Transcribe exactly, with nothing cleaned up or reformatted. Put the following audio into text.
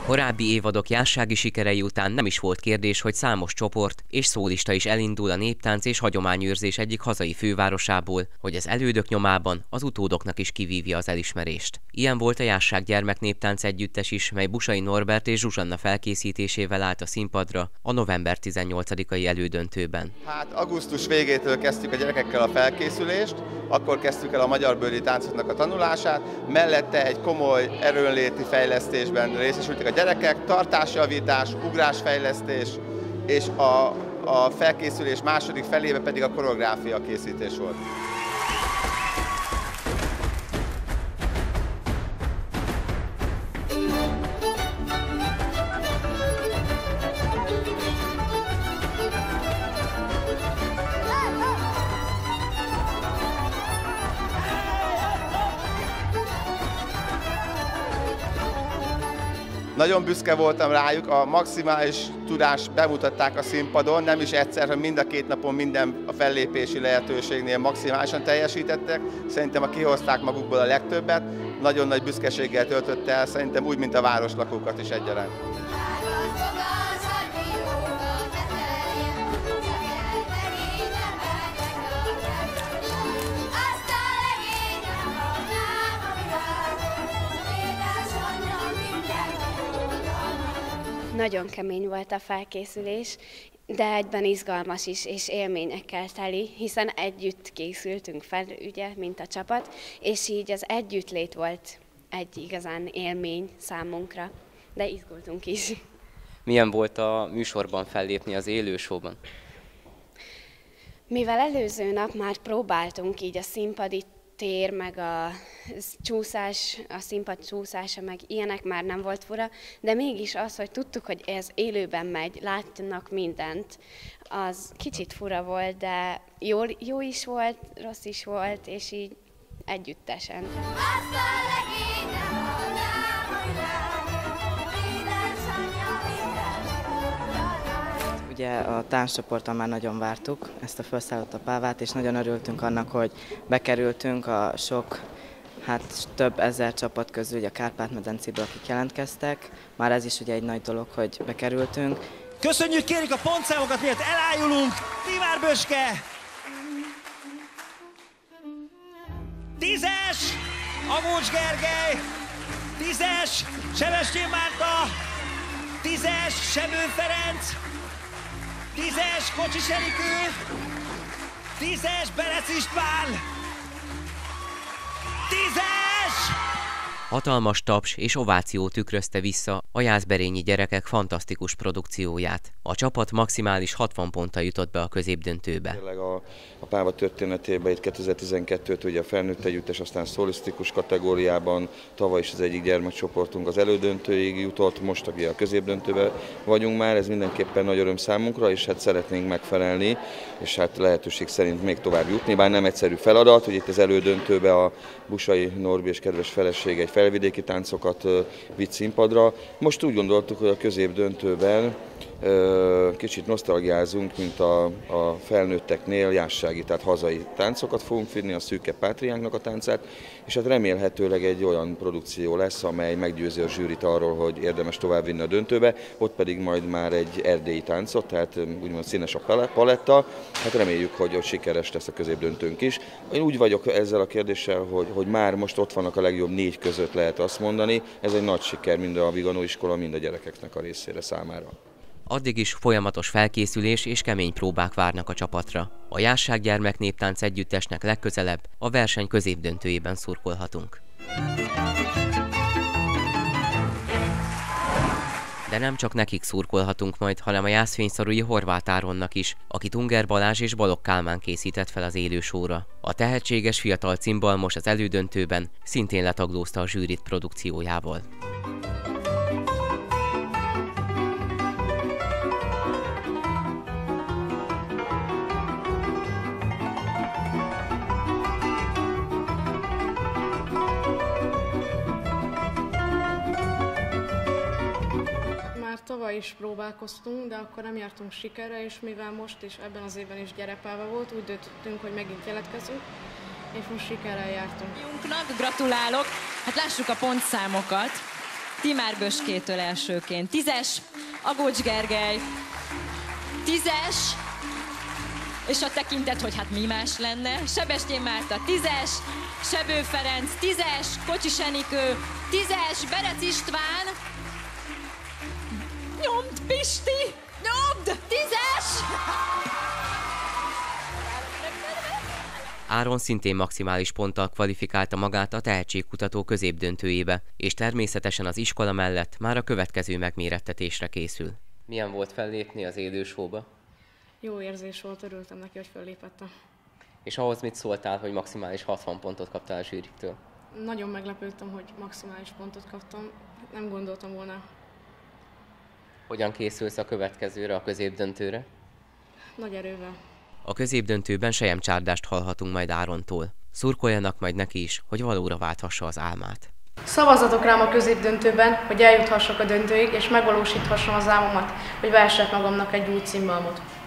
A korábbi évadok jássági sikerei után nem is volt kérdés, hogy számos csoport és szólista is elindul a néptánc és hagyományőrzés egyik hazai fővárosából, hogy az elődök nyomában az utódoknak is kivívja az elismerést. Ilyen volt a Jásság Gyermeknéptánc együttes is, mely Busai Norbert és Zsuzsanna felkészítésével állt a színpadra a november tizennyolcadikai elődöntőben. Hát augusztus végétől kezdtük a gyerekekkel a felkészülést, akkor kezdtük el a magyarbőli táncoknak a tanulását, mellette egy komoly erőnléti fejlesztésben részesültek a gyerekek, tartásjavítás, ugrásfejlesztés, és a, a felkészülés második felébe pedig a koreográfia készítés volt. Nagyon büszke voltam rájuk, a maximális tudást bemutatták a színpadon, nem is egyszer, hanem mind a két napon minden a fellépési lehetőségnél maximálisan teljesítettek. Szerintem a kihozták magukból a legtöbbet, nagyon nagy büszkeséggel töltötte el, szerintem úgy, mint a városlakókat is egyaránt. Nagyon kemény volt a felkészülés, de egyben izgalmas is, és élményekkel teli, hiszen együtt készültünk fel, ugye, mint a csapat, és így az együttlét volt egy igazán élmény számunkra, de izgultunk is. Milyen volt a műsorban fellépni az élősóban? Mivel előző nap már próbáltunk így a színpadi tér, meg a csúszás, a színpad csúszása, meg ilyenek már nem volt fura, de mégis az, hogy tudtuk, hogy ez élőben megy, látnak mindent, az kicsit fura volt, de jó, jó is volt, rossz is volt, és így együttesen. Ugye a tánccsoporttal már nagyon vártuk ezt a felszállott a pávát, és nagyon örültünk annak, hogy bekerültünk a sok, hát több ezer csapat közül, ugye a Kárpát-medencéből, akik jelentkeztek. Már ez is ugye egy nagy dolog, hogy bekerültünk. Köszönjük, kérjük a pontszámokat, miért elájulunk! Timár Böske! Tízes! Agócs Gergely! Tízes! Sebestyén Márta! Tízes! Sebő Ferenc! Tízes, Kocsis Erikő, tízes, Berec István, tízes! Hatalmas taps és ováció tükrözte vissza a jászberényi gyerekek fantasztikus produkcióját. A csapat maximális hatvan ponttal jutott be a középdöntőbe. Tényleg a, a páva történetében itt kétezer-tizenkettőt ugye a felnőtt együttes, aztán szolisztikus kategóriában, tavaly is az egyik gyermekcsoportunk az elődöntőig jutott, most ugye a középdöntőben vagyunk már, ez mindenképpen nagy öröm számunkra, és hát szeretnénk megfelelni, és hát lehetőség szerint még tovább jutni, bár nem egyszerű feladat, hogy itt az elődöntőbe a Busai Norbi és kedves felesége egy felvidéki táncokat vitt színpadra. Most úgy gondoltuk, hogy a középdöntőben kicsit nosztalgiázunk, mint a, a felnőtteknél jássági, tehát hazai táncokat fogunk vinni, a Szűke Pátriánknak a táncát, és hát remélhetőleg egy olyan produkció lesz, amely meggyőzi a zsűrit arról, hogy érdemes továbbvinni a döntőbe, ott pedig majd már egy erdélyi táncot, tehát úgymond színes a paletta, hát reméljük, hogy, hogy sikeres lesz a középdöntőnk is. Én úgy vagyok ezzel a kérdéssel, hogy, hogy már most ott vannak a legjobb négy között, lehet azt mondani, ez egy nagy siker mind a Viganó iskola, mind a gyerekeknek a részére számára. Addig is folyamatos felkészülés és kemény próbák várnak a csapatra. A Jásság Gyermeknéptánc együttesnek legközelebb a verseny középdöntőjében szurkolhatunk. De nem csak nekik szurkolhatunk majd, hanem a jászfényszarui Horváth Áronnak is, akit Unger Balázs és Balogh Kálmán készített fel az élősóra. A tehetséges fiatal cimbalmos az elődöntőben szintén letaglózta a zsűrit produkciójával. Tavaly is próbálkoztunk, de akkor nem jártunk sikerre, és mivel most is ebben az évben is gyerepálva volt, úgy döntöttünk, hogy megint jelentkezünk, és most sikerrel jártunk. Gratulálok! Hát lássuk a pontszámokat. Timár Böskétől elsőként. Tízes, Agócs Gergely. Tízes, és a tekintet, hogy hát mi más lenne. Sebestyén Márta, tízes, Sebő Ferenc, tízes, Kocsis Enikő, tízes, Berec István. Nyomd, Pisti! Nyomd! Tízes! Áron szintén maximális ponttal kvalifikálta magát a tehetségkutató középdöntőjébe, és természetesen az iskola mellett már a következő megmérettetésre készül. Milyen volt fellépni az élő showba? Jó érzés volt, örültem neki, hogy fellépettem. És ahhoz mit szóltál, hogy maximális hatvan pontot kaptál a zsűriktől? Nagyon meglepődtem, hogy maximális pontot kaptam. Nem gondoltam volna. Hogyan készülsz a következőre, a középdöntőre? Nagy erővel. A középdöntőben selyemcsárdást hallhatunk majd Árontól. Szurkoljanak majd neki is, hogy valóra válthassa az álmát. Szavazzatok rám a középdöntőben, hogy eljuthassak a döntőig, és megvalósíthassam az álmomat, hogy vehessek magamnak egy új címbalmot.